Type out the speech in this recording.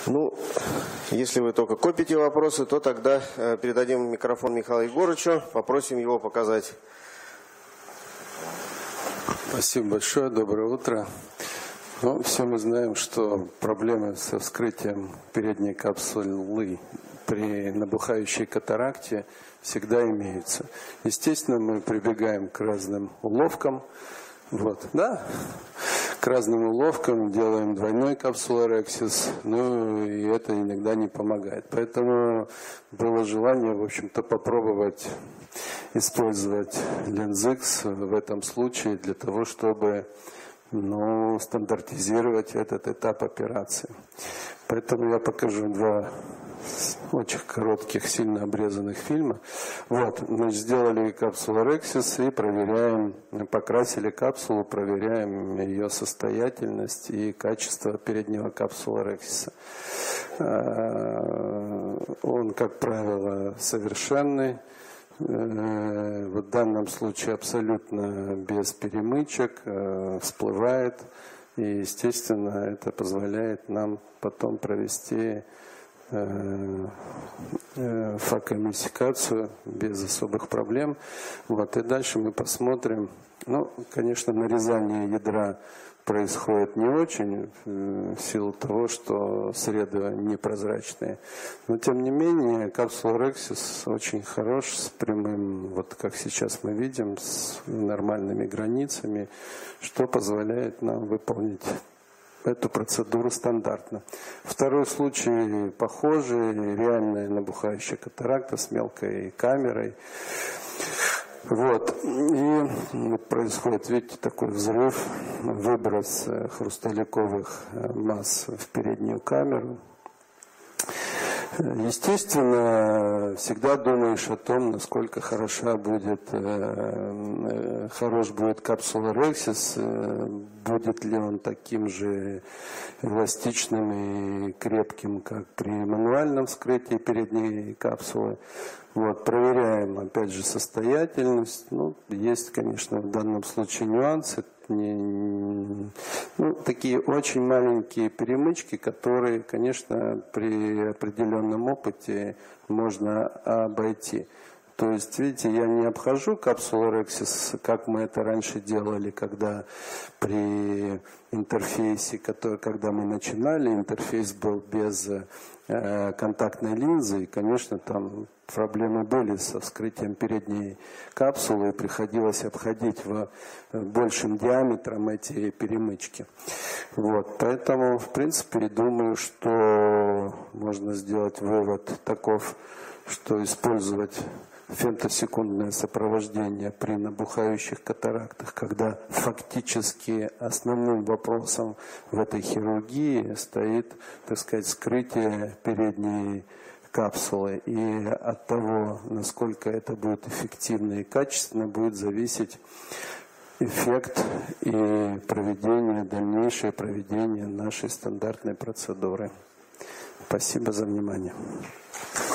Ну, если вы только копите вопросы, то тогда передадим микрофон Михаилу Егорычу, попросим его показать. Спасибо большое, доброе утро. Ну, все мы знаем, что проблемы со вскрытием передней капсулы при набухающей катаракте всегда имеются. Естественно, мы прибегаем к разным уловкам. К разным уловкам, делаем двойной капсулорексис, и это иногда не помогает. Поэтому было желание, в общем-то, попробовать использовать LensX в этом случае для того, чтобы стандартизировать этот этап операции. Поэтому я покажу два очень коротких, сильно обрезанных фильма. Мы сделали капсулорексис и проверяем, покрасили капсулу, проверяем ее состоятельность и качество переднего капсулорексиса. Он, как правило, совершенный. В данном случае абсолютно без перемычек, всплывает. И, естественно, это позволяет нам потом провести факоэмульсификацию без особых проблем. И дальше мы посмотрим. Конечно, нарезание ядра происходит не очень в силу того, что среды непрозрачные. Но тем не менее капсулорексис очень хорош с прямым, как сейчас мы видим, с нормальными границами, что позволяет нам выполнить эту процедуру стандартно. Второй случай похожий, реальная набухающая катаракта с мелкой камерой. И происходит, видите, такой взрыв, выброс хрусталиковых масс в переднюю камеру. Естественно, всегда думаешь о том, насколько хорош будет капсулорексис, будет ли он таким же эластичным и крепким, как при мануальном вскрытии передней капсулы. Проверяем, опять же, состоятельность. Есть, конечно, в данном случае нюансы. Такие очень маленькие перемычки, которые, конечно, при определенном опыте можно обойти. То есть, видите, я не обхожу капсулорексис, как мы это раньше делали, когда при интерфейсе, когда мы начинали, интерфейс был без контактной линзы, и, конечно, там проблемы были со вскрытием передней капсулы, и приходилось обходить большим диаметром эти перемычки. Поэтому, в принципе, думаю, что можно сделать вывод таков, что использовать фемтосекундное сопровождение при набухающих катарактах, когда фактически основным вопросом в этой хирургии стоит, так сказать, вскрытие передней капсулы. И от того, насколько это будет эффективно и качественно, будет зависеть эффект и дальнейшее проведение нашей стандартной процедуры. Спасибо за внимание.